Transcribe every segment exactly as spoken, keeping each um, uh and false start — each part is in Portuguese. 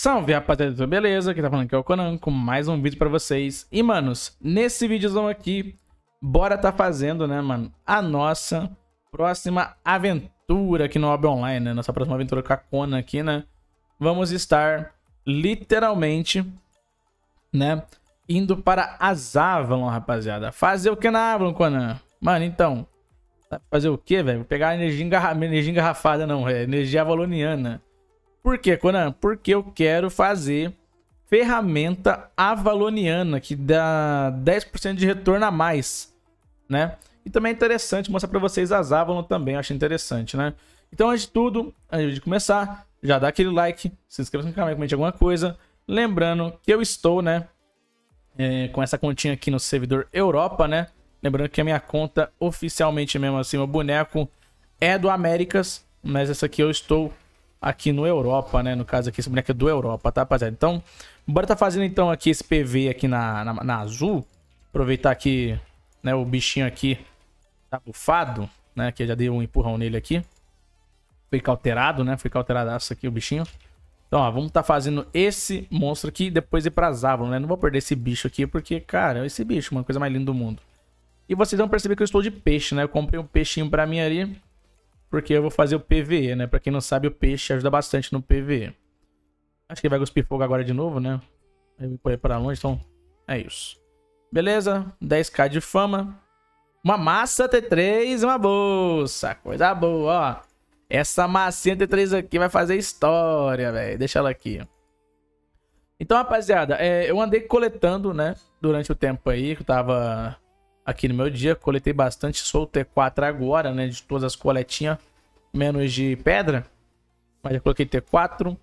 Salve, rapaziada, beleza? Aqui tá falando que é o Conan com mais um vídeo pra vocês. E, manos, nesse vídeozão aqui, bora tá fazendo, né, mano, a nossa próxima aventura aqui no Hobby Online, né? Nossa próxima aventura com a Conan aqui, né? Vamos estar, literalmente, né, indo para as Avalon, rapaziada. Fazer o que na Avalon, Conan? Mano, então, fazer o que, velho? Vou pegar energia, engarra... energia engarrafada, não, é energia avaloniana. Por quê, Conan? Porque eu quero fazer ferramenta avaloniana, que dá dez por cento de retorno a mais, né? E também é interessante mostrar pra vocês as Avalon também, eu acho interessante, né? Então, antes de tudo, antes de começar, já dá aquele like, se inscreva no canal, comente alguma coisa. Lembrando que eu estou, né, é, com essa continha aqui no servidor Europa, né? Lembrando que a minha conta, oficialmente mesmo assim, o boneco é do Américas, mas essa aqui eu estou aqui no Europa, né? No caso aqui, esse boneco é do Europa, tá, rapaziada? Então, bora tá fazendo então aqui esse P V aqui na, na, na azul. Aproveitar que, né, o bichinho aqui tá bufado, né? Que eu já dei um empurrão nele aqui. Foi cauterado, né? Foi cauteradaço aqui o bichinho. Então, ó, vamos tá fazendo esse monstro aqui e depois ir pra Avalon, né? Não vou perder esse bicho aqui porque, cara, esse bicho, uma coisa mais linda do mundo. E vocês vão perceber que eu estou de peixe, né? Eu comprei um peixinho pra mim ali, porque eu vou fazer o P V E, né? Pra quem não sabe, o peixe ajuda bastante no P V E. Acho que ele vai cuspir fogo agora de novo, né? Eu vou pôr pra longe, então é isso. Beleza, dez k de fama. Uma massa T três e uma bolsa. Coisa boa, ó. Essa massinha T três aqui vai fazer história, velho. Deixa ela aqui. Então, rapaziada, é, eu andei coletando, né? Durante o tempo aí que eu tava aqui no meu dia, coletei bastante, sou o T quatro agora, né, de todas as coletinhas, menos de pedra, mas já coloquei T quatro,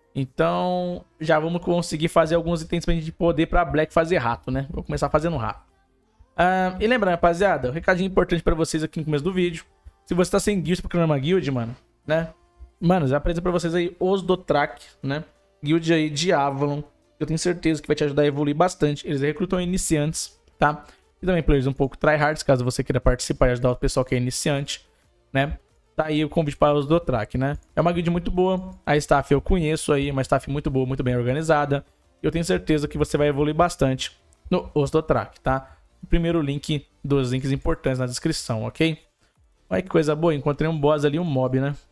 então já vamos conseguir fazer alguns itens pra gente poder pra Black fazer rato, né, vou começar fazendo rato. Ah, e lembrando, rapaziada, um recadinho importante pra vocês aqui no começo do vídeo, se você tá sem guild pra criar uma guild, mano, né, mano, já apresento pra vocês aí os Dothraki, né, guild aí de Avalon, eu tenho certeza que vai te ajudar a evoluir bastante, eles recrutam iniciantes, tá? E também players um pouco tryhards, caso você queira participar e ajudar o pessoal que é iniciante, né? Tá aí o convite para os Dothraki, né? É uma guild muito boa, a staff eu conheço aí, uma staff muito boa, muito bem organizada. E eu tenho certeza que você vai evoluir bastante no Os Dothraki, tá? O primeiro link dos links importantes na descrição, ok? Olha que coisa boa, encontrei um boss ali, um mob, né?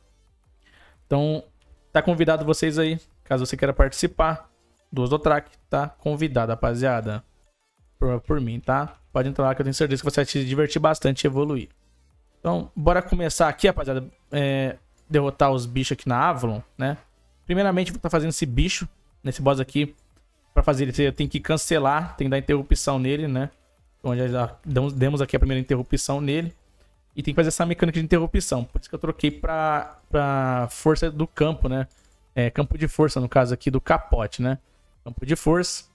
Então, tá convidado vocês aí, caso você queira participar dos Dothraki, tá convidado, rapaziada. Por, por mim, tá? Pode entrar lá que eu tenho certeza que você vai se divertir bastante e evoluir. Então, bora começar aqui, rapaziada. É, derrotar os bichos aqui na Avalon, né? Primeiramente, vou estar fazendo esse bicho, nesse boss aqui. Pra fazer ele, você tem que cancelar, tem que dar interrupção nele, né? Então, já, já demos aqui a primeira interrupção nele. E tem que fazer essa mecânica de interrupção. Por isso que eu troquei pra, pra força do campo, né? É, campo de força, no caso aqui, do capote, né? Campo de força.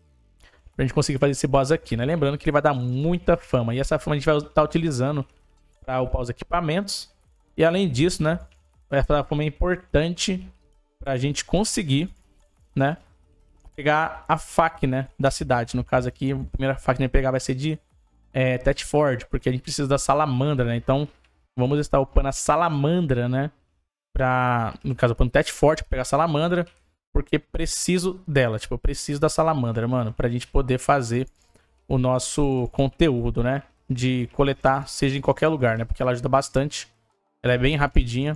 Pra gente conseguir fazer esse boss aqui, né? Lembrando que ele vai dar muita fama. E essa fama a gente vai estar utilizando para upar os equipamentos. E além disso, né? Essa fama é importante pra gente conseguir, né? Pegar a fac, né? Da cidade. No caso aqui, a primeira fac que a gente vai pegar vai ser de é, Tetford. Porque a gente precisa da salamandra, né? Então, vamos estar upando a salamandra, né? Pra, no caso, upando Tetford pra pegar a salamandra. Porque preciso dela, tipo, eu preciso da salamandra, mano, pra gente poder fazer o nosso conteúdo, né? De coletar, seja em qualquer lugar, né? Porque ela ajuda bastante. Ela é bem rapidinha.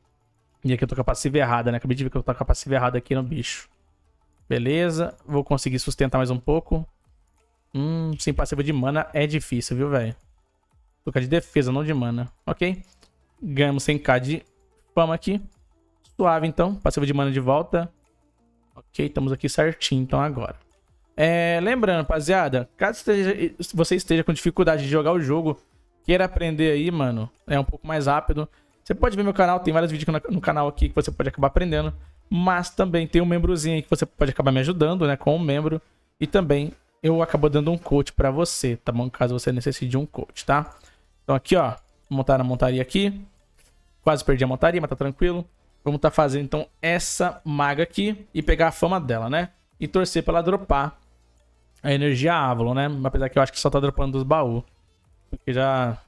E aqui eu tô com a passiva errada, né? Acabei de ver que eu tô com a passiva errada aqui no bicho. Beleza. Vou conseguir sustentar mais um pouco. Hum, sem passiva de mana é difícil, viu, velho? Tô com a de defesa, não de mana. Ok. Ganhamos cem k de fama aqui. Suave, então. Passiva de mana de volta. Ok, estamos aqui certinho, então, agora. É, lembrando, rapaziada, caso esteja, você esteja com dificuldade de jogar o jogo, queira aprender aí, mano, é um pouco mais rápido, você pode ver meu canal, tem vários vídeos no canal aqui que você pode acabar aprendendo, mas também tem um membrozinho aí que você pode acabar me ajudando, né, com um membro, e também eu acabo dando um coach pra você, tá bom? Caso você necessite de um coach, tá? Então aqui, ó, montar a montaria aqui, quase perdi a montaria, mas tá tranquilo. Vamos estar tá fazendo, então, essa maga aqui e pegar a fama dela, né? E torcer pra ela dropar a energia Avalon, né? Apesar que eu acho que só tá dropando dos baús. Porque já...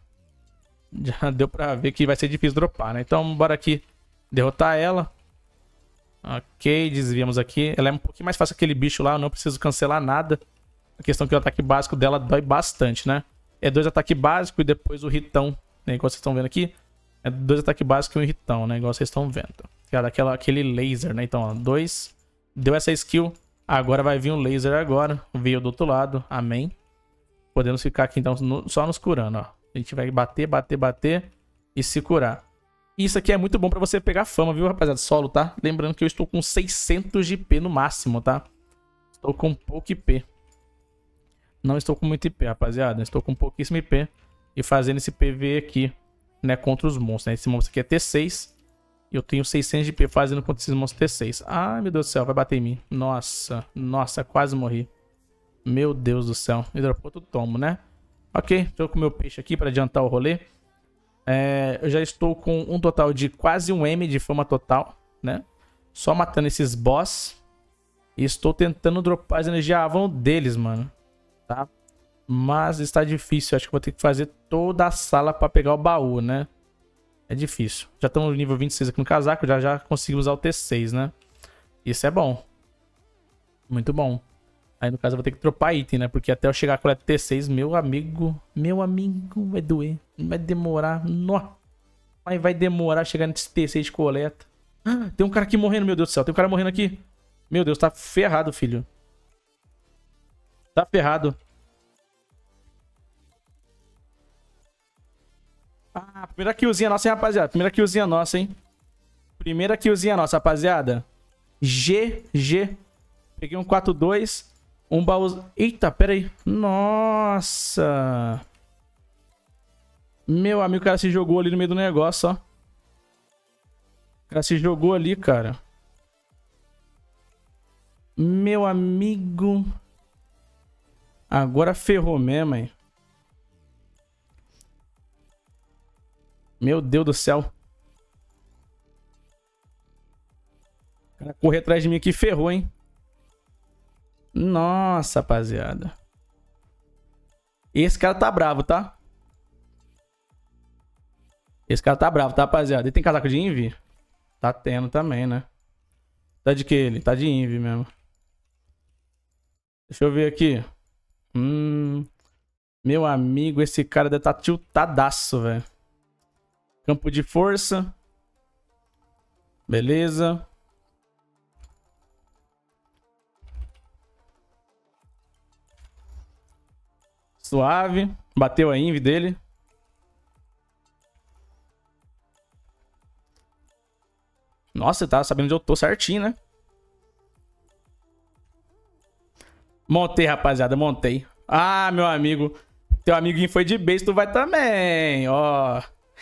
Já deu pra ver que vai ser difícil dropar, né? Então, bora aqui derrotar ela. Ok, desviamos aqui. Ela é um pouquinho mais fácil que aquele bicho lá, eu não preciso cancelar nada. A questão é que o ataque básico dela dói bastante, né? É dois ataques básicos e depois o hitão, né? Igual vocês estão vendo aqui. É dois ataques básicos e um hitão, né? Igual vocês estão vendo. Cara, aquela, aquele laser, né? Então, ó, dois. Deu essa skill. Agora vai vir um laser agora. Veio do outro lado. Amém. Podemos ficar aqui, então, no, só nos curando, ó. A gente vai bater, bater, bater e se curar. Isso aqui é muito bom pra você pegar fama, viu, rapaziada? Solo, tá? Lembrando que eu estou com seiscentos de I P no máximo, tá? Estou com pouco I P. Não estou com muito I P, rapaziada. Estou com pouquíssimo I P. E fazendo esse P V aqui, né, contra os monstros, né? Esse monstro aqui é T seis. E eu tenho seiscentos de I P fazendo contra esses monstros T seis. Ai, meu Deus do céu, vai bater em mim. Nossa, nossa, quase morri. Meu Deus do céu. Me dropou outro tomo, né? Ok, estou com o meu peixe aqui para adiantar o rolê. É, eu já estou com um total de quase um M de fama total, né? Só matando esses boss. E estou tentando dropar as energias Avon deles, mano. Tá? Mas está difícil. Acho que vou ter que fazer toda a sala para pegar o baú, né? É difícil. Já estamos no nível vinte e seis aqui no casaco. Já já consegui usar o T seis, né? Isso é bom. Muito bom. Aí, no caso, eu vou ter que dropar item, né? Porque até eu chegar com o T seis, meu amigo... Meu amigo, vai doer. Vai demorar. Nó. Mas vai demorar chegar nesse T seis de coleta. Ah, tem um cara aqui morrendo, meu Deus do céu. Tem um cara morrendo aqui. Meu Deus, tá ferrado, filho. Tá ferrado. Ah, primeira killzinha nossa, hein, rapaziada? Primeira killzinha nossa, hein? Primeira killzinha nossa, rapaziada. G G. Peguei um quatro dois. Um baú... Eita, pera aí. Nossa. Meu amigo, o cara se jogou ali no meio do negócio, ó. O cara se jogou ali, cara. Meu amigo. Agora ferrou mesmo, hein. Meu Deus do céu. O cara correu atrás de mim aqui e ferrou, hein. Nossa, rapaziada. Esse cara tá bravo, tá? Esse cara tá bravo, tá, rapaziada? Ele tem casaco de Invi? Tá tendo também, né? Tá de que ele? Tá de Invi mesmo. Deixa eu ver aqui. Hum... Meu amigo, esse cara deve tá tiltadaço, velho. Campo de força. Beleza. Suave. Bateu a inv dele. Nossa, você tá sabendo onde eu tô certinho, né? Montei, rapaziada, montei. Ah, meu amigo. Teu amiguinho foi de base, tu vai também, ó.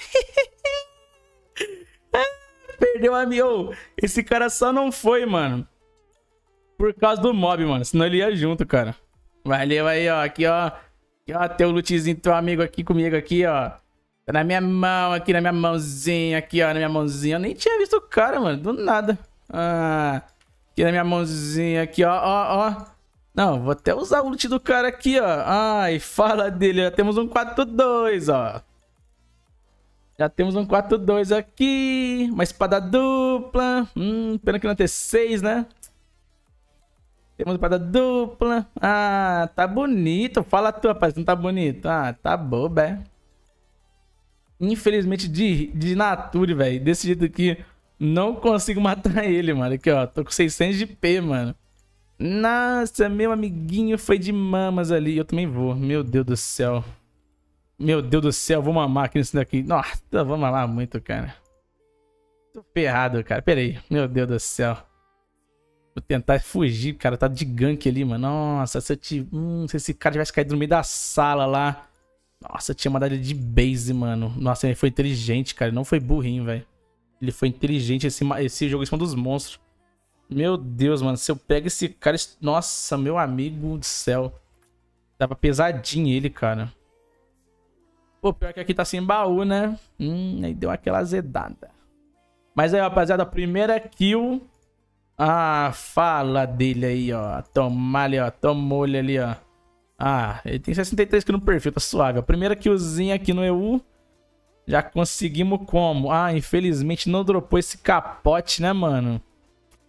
Perdeu a amigo. Esse cara só não foi, mano. Por causa do mob, mano. Senão ele ia junto, cara. Valeu aí, ó. Aqui, ó. Aqui, ó. Tem o lootzinho do teu amigo aqui comigo, aqui, ó. Tá na minha mão, aqui na minha mãozinha. Aqui, ó. Na minha mãozinha. Eu nem tinha visto o cara, mano. Do nada. Ah. Aqui na minha mãozinha, aqui, ó. Ó, ó. Não, vou até usar o loot do cara aqui, ó. Ai, fala dele. Já temos um quatro dois, ó. Já temos um quatro dois aqui. Uma espada dupla. Hum, pena que não tem seis, né? Temos uma espada dupla. Ah, tá bonito. Fala tu, rapaz. Não tá bonito? Ah, tá bobo, é. Infelizmente, de, de nature, velho. Desse jeito aqui, não consigo matar ele, mano. Aqui, ó. Tô com seiscentos de P, mano. Nossa, meu amiguinho foi de mamas ali. Eu também vou. Meu Deus do céu. Meu Deus do céu. Vou mamar aqui nesse daqui. Nossa, vou mamar muito, cara. Tô ferrado, cara. Pera aí. Meu Deus do céu. Vou tentar fugir, cara. Tá de gank ali, mano. Nossa, se, eu te... hum, se esse cara tivesse caído no meio da sala lá. Nossa, eu tinha mandado ele de base, mano. Nossa, ele foi inteligente, cara. Ele não foi burrinho, velho. Ele foi inteligente. Esse, esse jogo em cima dos monstros. Meu Deus, mano. Se eu pego esse cara... Nossa, meu amigo do céu. Tava pesadinho ele, cara. Pô, pior que aqui tá sem baú, né? Hum, aí deu aquela azedada. Mas aí, rapaziada, a primeira kill... Ah, fala dele aí, ó. Toma ali, ó. Tomou ele ali, ó. Ah, ele tem sessenta e três aqui no perfil, tá suave. A primeira killzinha aqui no E U. Já conseguimos como? Ah, infelizmente não dropou esse capote, né, mano?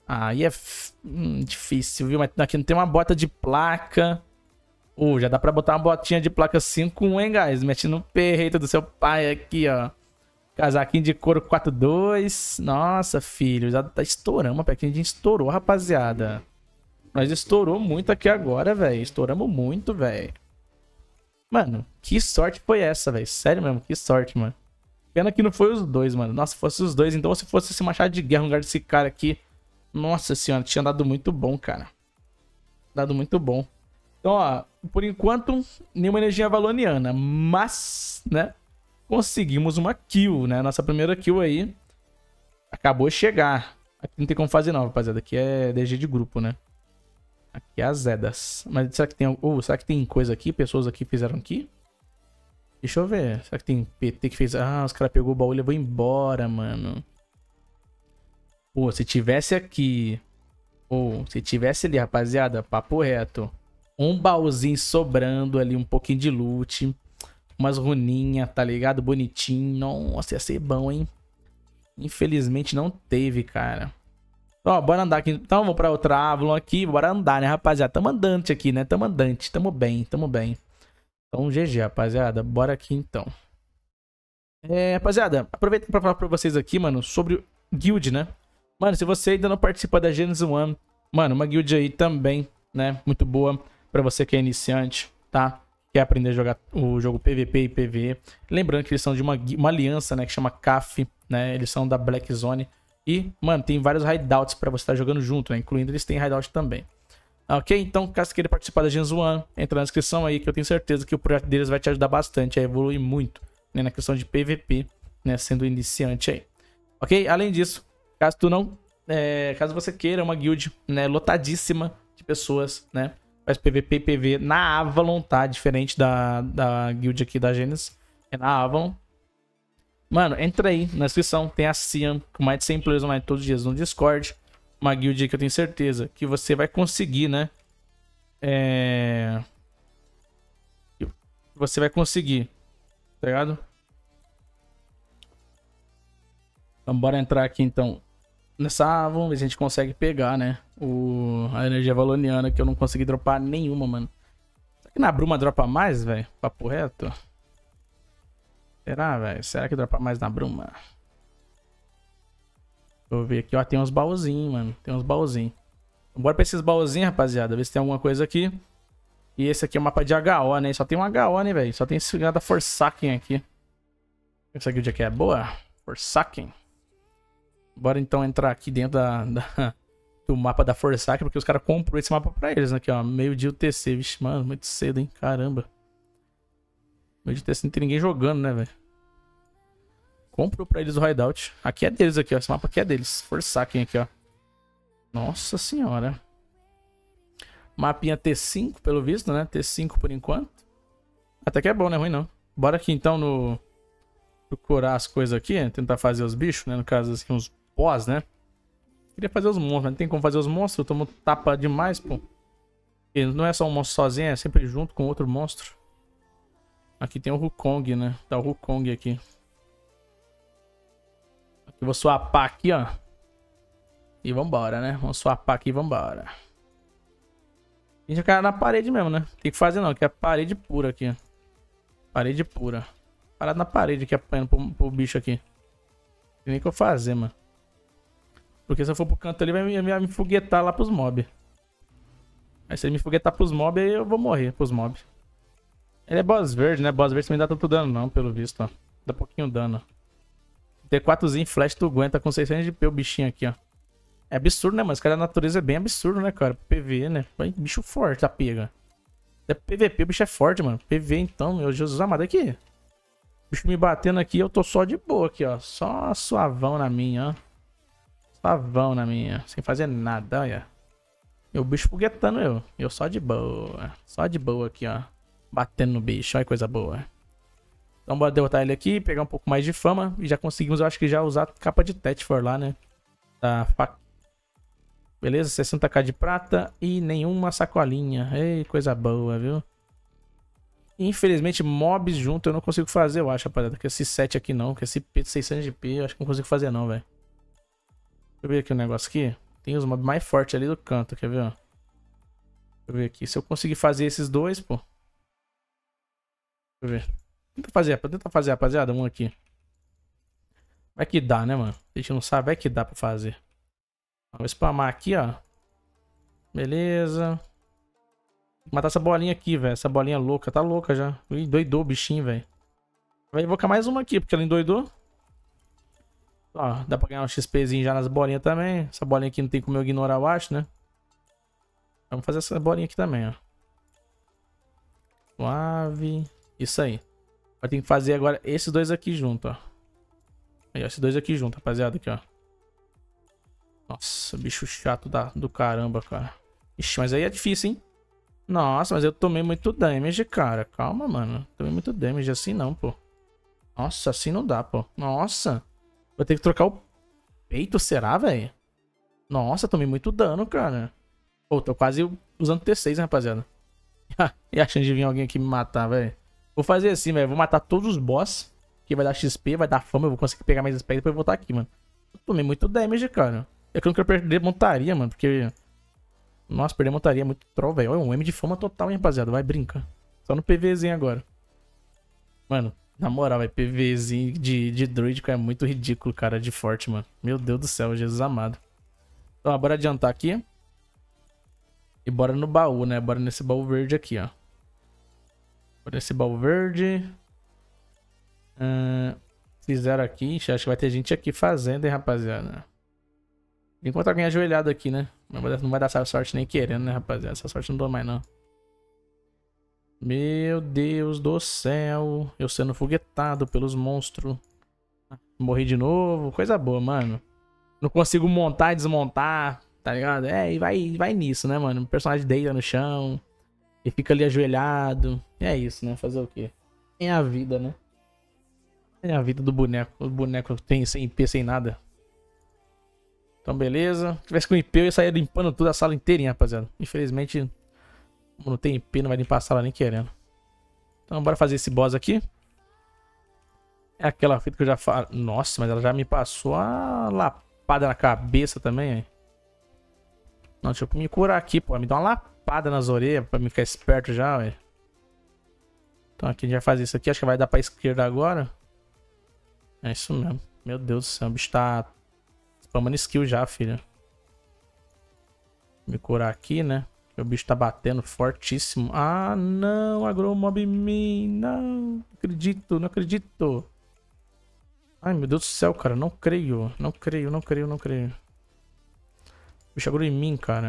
Aí é hum, difícil, viu? Mas aqui não tem uma bota de placa. Uh, já dá pra botar uma botinha de placa cinco um, hein, guys? Mete no peito do seu pai aqui, ó. Casaquinho de couro quatro dois. Nossa, filho, já tá estourando. Aqui a gente estourou, rapaziada. Nós estourou muito aqui agora, velho. Estouramos muito, velho. Mano, que sorte foi essa, velho? Sério mesmo, que sorte, mano. Pena que não foi os dois, mano. Nossa, se fosse os dois, então se fosse esse machado de guerra no lugar desse cara aqui. Nossa senhora, tinha dado muito bom, cara. Dado muito bom. Então, ó, por enquanto, nenhuma energia valoniana. Mas, né, conseguimos uma kill, né? Nossa primeira kill aí acabou de chegar. Aqui não tem como fazer não, rapaziada. Aqui é D G de grupo, né? Aqui é as Zedas. Mas será que tem... Oh, será que tem coisa aqui? Pessoas aqui fizeram aqui? Deixa eu ver. Será que tem P T que fez... Ah, os caras pegou o baú e levou embora, mano. Pô, se tivesse aqui... Ou, oh, se tivesse ali, rapaziada, papo reto. Um baúzinho sobrando ali, um pouquinho de loot. Umas runinhas, tá ligado? Bonitinho. Nossa, ia ser bom, hein? Infelizmente não teve, cara. Ó, bora andar aqui. Então, vamos pra outra Avalon aqui. Bora andar, né, rapaziada? Tamo andante aqui, né? Tamo andante. Tamo bem, tamo bem. Então, G G, rapaziada. Bora aqui, então. É, rapaziada, aproveitando pra falar pra vocês aqui, mano, sobre guild, né? Mano, se você ainda não participa da Genesis One, mano, uma guild aí também, né? Muito boa pra você que é iniciante, tá? Quer aprender a jogar o jogo P V P e P V E. Lembrando que eles são de uma, uma aliança, né? Que chama C A F, né? Eles são da Black Zone. E, mano, tem vários hideouts pra você estar jogando junto, né? Incluindo eles têm hideout também. Ok? Então, caso queira participar da Genesis One, entra na descrição aí que eu tenho certeza que o projeto deles vai te ajudar bastante a evoluir muito, né? Na questão de P V P, né? Sendo iniciante aí. Ok? Além disso, caso tu não... É, caso você queira uma guild, né? Lotadíssima de pessoas, né? Faz P V P e P V E na Avalon, tá? Diferente da, da guild aqui da Genesis. É na Avalon. Mano, entra aí na descrição. Tem a Cian com mais de cem players online todos os dias no Discord. Uma guild que eu tenho certeza que você vai conseguir, né? É... Você vai conseguir. Tá ligado? Então bora entrar aqui então. Nessa Avalon, a gente consegue pegar, né? O... A energia valoniana que eu não consegui dropar nenhuma, mano. Será que na Bruma dropa mais, velho? Papo reto? Será, velho? Será que dropa mais na Bruma? Deixa eu ver aqui, ó. Tem uns baúzinhos, mano. Tem uns baúzinhos. Bora pra esses baúzinhos, rapaziada. Ver se tem alguma coisa aqui. E esse aqui é o mapa de H O, né? Só tem um H O, né, velho? Só tem esse da Forsaken aqui. Essa guild aqui é boa? Forsaken. Bora então entrar aqui dentro da, da, do mapa da Forsaken, porque os caras comprou esse mapa pra eles, né? Aqui, ó. Meio-dia U T C. Vixe, mano, muito cedo, hein? Caramba. Meio-dia U T C não tem ninguém jogando, né, velho? Comprou pra eles o hideout. Aqui é deles, aqui, ó. Esse mapa aqui é deles. Forsaken aqui, ó. Nossa senhora. Mapinha T cinco, pelo visto, né? T cinco por enquanto. Até que é bom, né? Ruim não. Bora aqui então no... Procurar as coisas aqui. Tentar fazer os bichos, né? No caso, assim, uns boss, né? Queria fazer os monstros, mas não tem como fazer os monstros. Eu tomo tapa demais, pô. E não é só um monstro sozinho, é sempre junto com outro monstro. Aqui tem o Wukong, né? Tá o Wukong aqui. Aqui eu vou swapar aqui, ó. E vambora, né? Vamos swapar aqui e vambora. A gente vai cair na parede mesmo, né? Tem que fazer não, que é parede pura aqui, ó. Parede pura. Parado na parede aqui, apanhando pro, pro bicho aqui. Não tem nem o que eu fazer, mano. Porque se eu for pro canto ali, vai me, vai me foguetar lá pros mobs. Aí se ele me foguetar pros mobs, aí eu vou morrer pros mobs. Ele é boss verde, né? Boss verde também dá tanto dano não, pelo visto, ó. Dá pouquinho dano. T quatrozinho flash, tu aguenta com seiscentos de P o bichinho aqui, ó. É absurdo, né, mano? Esse cara da natureza é bem absurdo, né, cara? P V E, né? Bicho forte, a pega. É P V P, o bicho é forte, mano. P V E, então, meu Jesus amado. Aqui. O bicho me batendo aqui, eu tô só de boa aqui, ó. Só suavão na minha, ó. Suavão na minha. Sem fazer nada, olha. E o bicho foguetando eu. Eu só de boa. Só de boa aqui, ó. Batendo no bicho. Olha que coisa boa. Então bora derrotar ele aqui, pegar um pouco mais de fama. E já conseguimos, eu acho que já usar capa de Tetfor lá, né? Da faca. Beleza, sessenta k de prata e nenhuma sacolinha. Ei, coisa boa, viu? Infelizmente, mobs junto eu não consigo fazer, eu acho, rapaziada. Que esse sete aqui não, que esse P de seiscentos de P eu acho que não consigo fazer não, velho. Deixa eu ver aqui o um negócio aqui. Tem os mobs mais fortes ali do canto, quer ver, ó? Deixa eu ver aqui. Se eu conseguir fazer esses dois, pô. Deixa eu ver. Tenta fazer, tenta fazer, rapaziada. Um aqui. Vai que dá, né, mano? A gente não sabe, vai que dá pra fazer. Vou spamar aqui, ó. Beleza. Vou matar essa bolinha aqui, velho. Essa bolinha louca. Tá louca já. Ih, doidou o bichinho, velho. Vai invocar mais uma aqui, porque ela endoidou. Ó, dá pra ganhar um XPzinho já nas bolinhas também. Essa bolinha aqui não tem como eu ignorar, eu acho, né? Vamos fazer essa bolinha aqui também, ó. Suave. Isso aí. Vai ter que fazer agora esses dois aqui junto, ó. Aí, ó, esses dois aqui junto, rapaziada, aqui, ó. Nossa, bicho chato da, do caramba, cara. Ixi, mas aí é difícil, hein? Nossa, mas eu tomei muito damage, cara. Calma, mano. Tomei muito damage assim não, pô. Nossa, assim não dá, pô. Nossa. Vou ter que trocar o peito, será, velho? Nossa, tomei muito dano, cara. Pô, tô quase usando T seis, hein, rapaziada. E a chance de vir alguém aqui me matar, velho. Vou fazer assim, velho. Vou matar todos os boss. Que vai dar X P, vai dar fama. Eu vou conseguir pegar mais aspecto e depois voltar aqui, mano. Eu tomei muito damage, cara. É que eu não quero perder montaria, mano. Porque... Nossa, perder montaria é muito troll, velho. Olha, um M de fama total, hein, rapaziada. Vai, brinca. Só no PVzinho agora. Mano, na moral, velho. PVzinho de, de druidico é muito ridículo, cara. De forte, mano. Meu Deus do céu, Jesus amado. Então, bora adiantar aqui. E bora no baú, né? Bora nesse baú verde aqui, ó. Bora nesse baú verde. Uh, fizeram aqui. Acho que vai ter gente aqui fazendo, hein, rapaziada. Enquanto alguém ajoelhado aqui, né? Não vai dar essa sorte nem querendo, né, rapaziada? Essa sorte não dou mais, não. Meu Deus do céu. Eu sendo foguetado pelos monstros. Morri de novo. Coisa boa, mano. Não consigo montar e desmontar, tá ligado? É, e vai, vai nisso, né, mano? O personagem deita no chão. E fica ali ajoelhado. E é isso, né? Fazer o quê? É a vida, né? É a vida do boneco. O boneco tem sem I P, sem nada. Então, beleza. Se tivesse com I P, eu ia sair limpando toda a sala inteirinha, rapaziada. Infelizmente, como não tem I P, não vai limpar a sala nem querendo. Então, bora fazer esse boss aqui. É aquela fita que eu já falo. Nossa, mas ela já me passou a lapada na cabeça também, hein? Não, deixa eu me curar aqui, pô. Me dá uma lapada nas orelhas pra me ficar esperto já, velho. Então, aqui a gente vai fazer isso aqui. Acho que vai dar pra esquerda agora. É isso mesmo. Meu Deus do céu, o bicho tá... spamando skill já, filha. Me curar aqui, né? O bicho tá batendo fortíssimo. Ah, não. Agrou o mob em mim. Não. Não acredito, não acredito. Ai, meu Deus do céu, cara. Não creio. Não creio, não creio, não creio. O bicho agrou em mim, cara.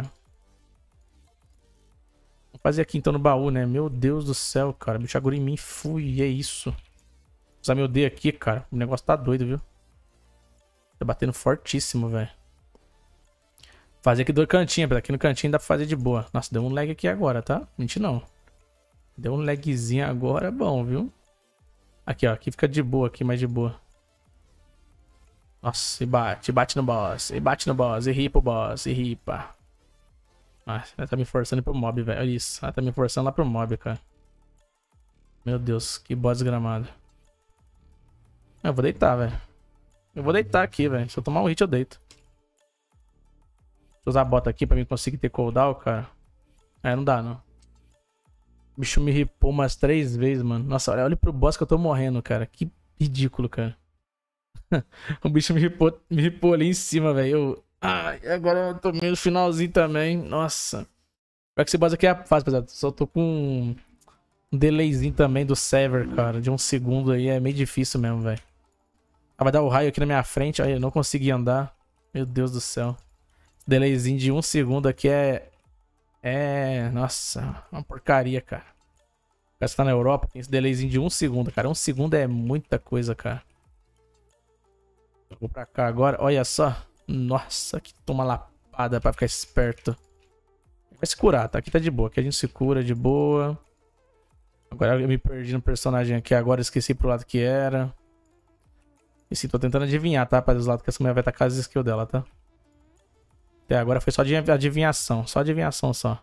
Vou fazer aqui então no baú, né? Meu Deus do céu, cara. O bicho agrou em mim. Fui, é isso. Vou usar meu D aqui, cara. O negócio tá doido, viu? Tá batendo fortíssimo, velho. Fazer aqui do cantinho, aqui no cantinho dá pra fazer de boa. Nossa, deu um lag aqui agora, tá? Mentira não. Deu um lagzinho agora, bom, viu? Aqui, ó. Aqui fica de boa, aqui mais de boa. Nossa, e bate, bate no boss. E bate no boss, e ripa o boss, e ripa. Ah, ela tá me forçando pro mob, velho. Olha isso. Ela tá me forçando lá pro mob, cara. Meu Deus, que boss desgramado. Eu vou deitar, velho. Eu vou deitar aqui, velho. Se eu tomar um hit, eu deito. Deixa eu usar a bota aqui pra mim conseguir ter cooldown, cara. É, não dá, não. O bicho me ripou umas três vezes, mano. Nossa, olha, olha pro boss que eu tô morrendo, cara. Que ridículo, cara. O bicho me ripou, me ripou ali em cima, velho. Eu... Ai, agora eu tô meio no finalzinho também. Nossa. Pior que esse boss aqui é fácil, pesado. Só tô com um delayzinho também do server, cara. De um segundo aí. É meio difícil mesmo, velho. Ah, vai dar o raio aqui na minha frente. Olha, eu não consegui andar. Meu Deus do céu. Delayzinho de um segundo aqui é... É... Nossa, uma porcaria, cara. Parece que tá na Europa, tem esse delayzinho de um segundo, cara. Um segundo é muita coisa, cara. Eu vou pra cá agora. Olha só. Nossa, que toma lapada pra ficar esperto. Vai se curar, tá? Aqui tá de boa. Aqui a gente se cura de boa. Agora eu me perdi no personagem aqui. Agora eu esqueci pro lado que era. E sim, tô tentando adivinhar, tá? Para os lados que essa mulher vai tacar as skills dela, tá? Até agora foi só de adivinhação. Só adivinhação, só.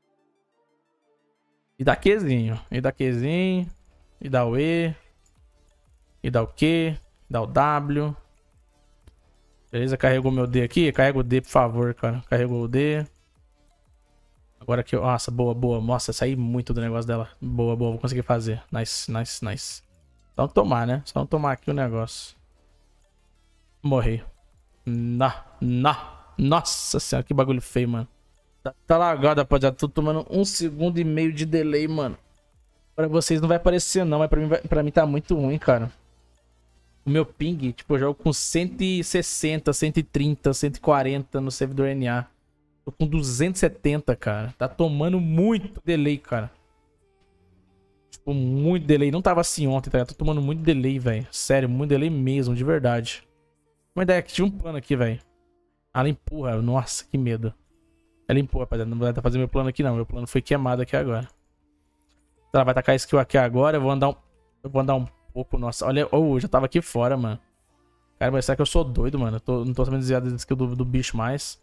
E dá Qzinho. E dá Qzinho. E dá o E. E dá o Q. E dá o W. Beleza, carregou meu D aqui. Carrega o D, por favor, cara. Carregou o D. Agora aqui, nossa, boa, boa. Nossa, saí muito do negócio dela. Boa, boa, vou conseguir fazer. Nice, nice, nice. Só não tomar, né? Só não tomar aqui o negócio. Morri. Na, na. Nossa senhora, que bagulho feio, mano. Tá, tá lagado, rapaziada. Tô tomando um segundo e meio de delay, mano. Pra vocês não vai aparecer, não. Mas pra mim, vai, pra mim tá muito ruim, cara. O meu ping, tipo, eu jogo com cento e sessenta, cento e trinta, cento e quarenta no servidor N A. Tô com duzentos e setenta, cara. Tá tomando muito delay, cara. Tipo, muito delay. Não tava assim ontem, tá? Tô tomando muito delay, velho. Sério, muito delay mesmo, de verdade. Uma ideia que tinha um plano aqui, velho. Ela empurra. Nossa, que medo. Ela empurra, rapaziada. Não vai fazer meu plano aqui, não. Meu plano foi queimado aqui agora. Ela vai tacar a skill aqui agora. Eu vou andar um... Eu vou andar um pouco. Nossa, olha... Oh, eu já tava aqui fora, mano. Cara, mas será que eu sou doido, mano? Eu tô... não tô sabendo desviar da skill do, do bicho mais.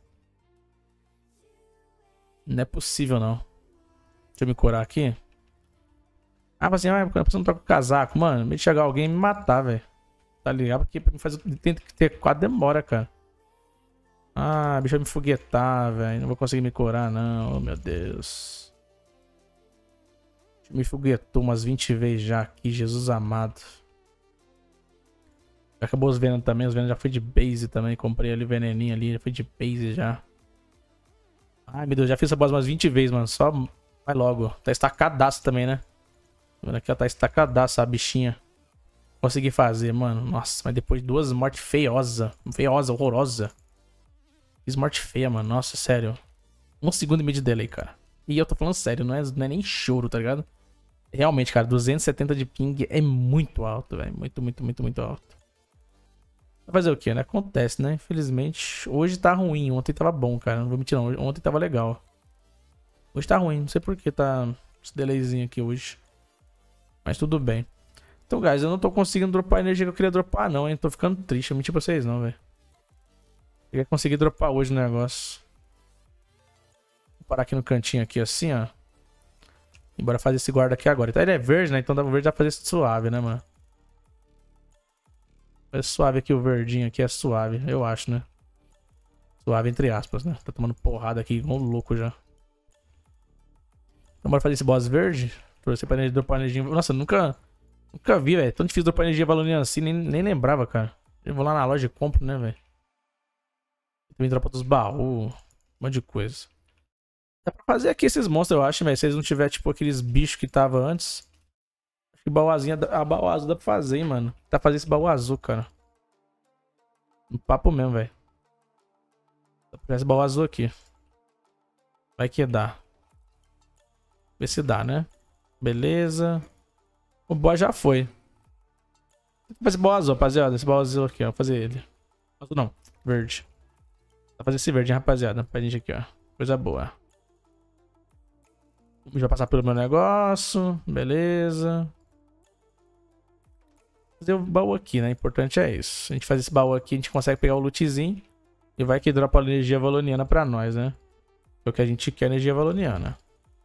Não é possível, não. Deixa eu me curar aqui. Ah, mas assim, ah, você não tá com casaco. Mano, me chegar alguém e me matar, velho. Tá ligado? Porque pra me fazer... Tem que ter quatro demora, cara. Ah, bicho vai me foguetar, velho. Não vou conseguir me curar, não. Oh, meu Deus. Me foguetou umas vinte vezes já aqui, Jesus amado. Já acabou os venenos também. Os venenos já foi de base também. Comprei ali veneninho ali. Já foi de base já. Ai, meu Deus. Já fiz essa boss umas vinte vezes, mano. Só vai logo. Tá estacadaço também, né? Aqui, ó. Tá estacadaço a bichinha. Consegui fazer, mano. Nossa, mas depois de duas mortes feiosa. Feiosa, horrorosa. Fiz morte feia, mano. Nossa, sério. Um segundo e meio de delay, cara. E eu tô falando sério. Não é, não é nem choro, tá ligado? Realmente, cara, duzentos e setenta de ping é muito alto, velho. Muito, muito, muito, muito alto. Vai fazer o quê, né? Acontece, né? Infelizmente, hoje tá ruim. Ontem tava bom, cara. Não vou mentir, não. Ontem tava legal. Hoje tá ruim. Não sei por que tá esse delayzinho aqui hoje. Mas tudo bem. Então, guys, eu não tô conseguindo dropar a energia que eu queria dropar, não, hein? Tô ficando triste. Eu menti pra vocês, não, velho. Eu ia conseguir dropar hoje o negócio. Vou parar aqui no cantinho aqui, assim, ó. E bora fazer esse guarda aqui agora. Então ele é verde, né? Então dá verde dá pra fazer suave, né, mano? É suave aqui, o verdinho aqui é suave, eu acho, né? Suave entre aspas, né? Tá tomando porrada aqui, igual um louco já. Então bora fazer esse boss verde. Torcer pra energia, dropar energia. Nossa, nunca... Nunca vi, velho. Tão difícil dropar energia valoriana assim, nem, nem lembrava, cara. Eu vou lá na loja e compro, né, velho? Também dropa dos baús. Um monte de coisa. Dá pra fazer aqui esses monstros, eu acho, velho. Se eles não tiver, tipo, aqueles bichos que tava antes. Acho que baú azul, a baú azul dá pra fazer, hein, mano. Dá pra fazer esse baú azul, cara. Um papo mesmo, velho. Dá pra fazer esse baú azul aqui. Vai que dá. Vê se dá, né? Beleza. O boss já foi. Vou fazer esse baú azul, rapaziada. Esse baú azul aqui, ó. Vou fazer ele. Azul não, verde. Vou fazer esse verde, hein, rapaziada. Pra gente aqui, ó. Coisa boa. Já passar pelo meu negócio. Beleza. Fazer o baú aqui, né? O importante é isso. A gente faz esse baú aqui, a gente consegue pegar o lootzinho. E vai que dropa a energia valoniana pra nós, né? É o que a gente quer, energia valoniana.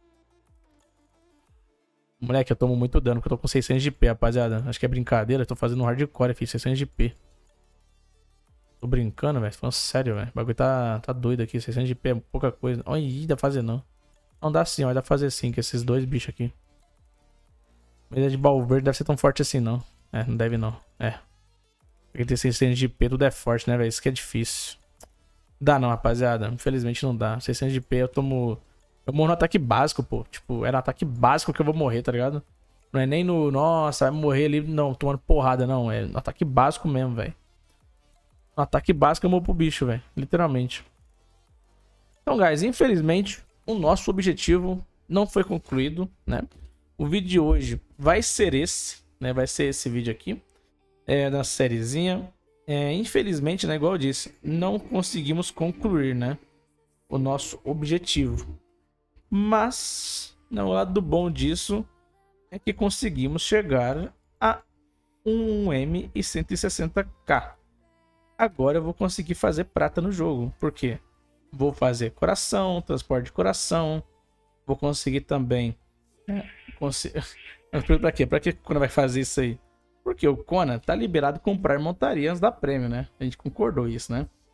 Moleque, eu tomo muito dano, porque eu tô com seiscentos de P, rapaziada. Acho que é brincadeira. Eu tô fazendo um hardcore, filho. seiscentos de P. Tô brincando, velho. Tô falando sério, velho. O bagulho tá, tá doido aqui. seiscentos de P é pouca coisa. Olha, dá pra fazer não. Não dá sim, ó. Dá pra fazer sim, com esses dois bichos aqui. Mas é de baú verde deve ser tão forte assim, não. É, não deve não. É. Porque ter seiscentos de P tudo é forte, né, velho? Isso que é difícil. Dá não, rapaziada. Infelizmente não dá. seiscentos de P eu tomo... Eu morro no ataque básico, pô. Tipo, é no ataque básico que eu vou morrer, tá ligado? Não é nem no... Nossa, vai morrer ali... Não, tomando porrada, não. É no ataque básico mesmo, velho. No ataque básico eu morro pro bicho, velho. Literalmente. Então, guys, infelizmente, o nosso objetivo não foi concluído, né? O vídeo de hoje vai ser esse, né? Vai ser esse vídeo aqui. É, da sériezinha. É, infelizmente, né? Igual eu disse, não conseguimos concluir, né? O nosso objetivo. Mas, né, o lado bom disso é que conseguimos chegar a um M e cento e sessenta K. Agora eu vou conseguir fazer prata no jogo. Por quê? Vou fazer coração, transporte de coração. Vou conseguir também... É, cons... Pra quê? Pra que quando vai fazer isso aí? Porque o Conan tá liberado comprar montarias da Prêmio, né? A gente concordou isso, né?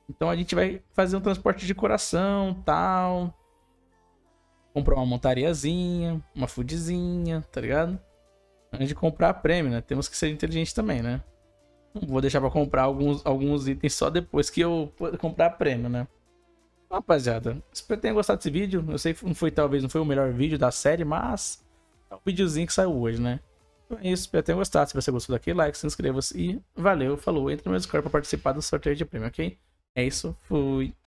Então a gente vai fazer um transporte de coração, tal. Comprar uma montariazinha, uma foodzinha, tá ligado? Antes de comprar a prêmio, né? Temos que ser inteligentes também, né? Não vou deixar pra comprar alguns, alguns itens só depois que eu comprar a prêmio, né? Rapaziada, espero que tenham gostado desse vídeo. Eu sei que não foi, talvez, não foi o melhor vídeo da série, mas é um videozinho que saiu hoje, né? Então é isso, espero que tenham gostado. Se você gostou daquele like, se inscreva-se e valeu, falou. Entre no meu Discord pra participar do sorteio de prêmio, ok? É isso, fui.